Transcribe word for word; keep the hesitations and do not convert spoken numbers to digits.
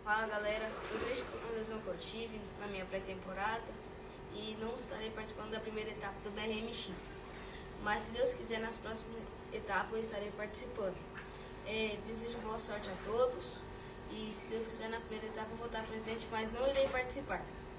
Fala galera, eu deixo por uma lesão que eu tive na minha pré-temporada e não estarei participando da primeira etapa do B R M X. Mas se Deus quiser, nas próximas etapas eu estarei participando. É, desejo boa sorte a todos e se Deus quiser, na primeira etapa eu vou estar presente, mas não irei participar.